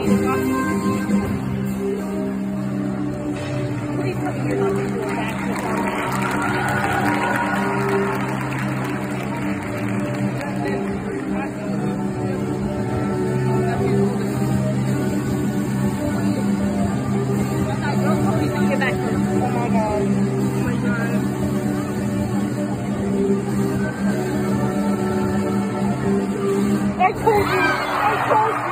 Please tell me you're not going to do a backflip on that. Don't tell me you can get back to it. Oh my god. Oh my god. I told you! I told you!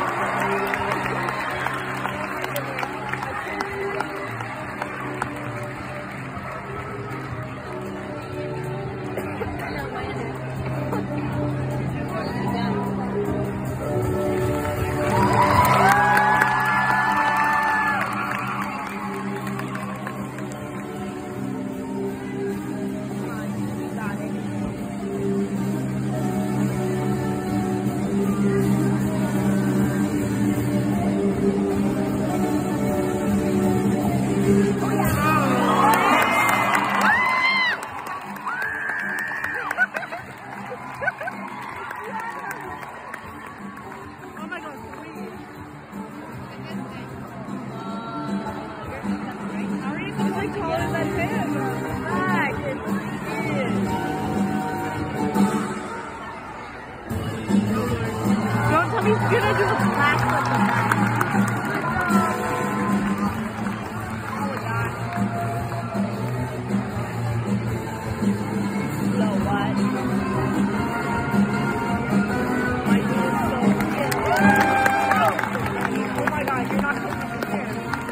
Don't tell me he's gonna do a flash flip on that. So what? My dude is so cute. Oh my god, you're not supposed to be here.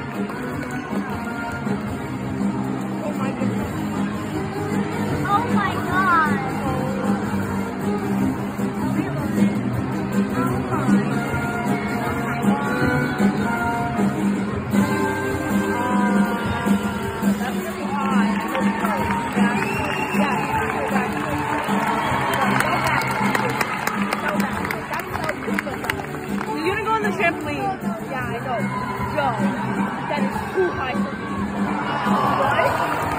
Oh my goodness. Oh my god. You're gonna go on the trampoline. Yeah, I know. Go. That is too high for me. What?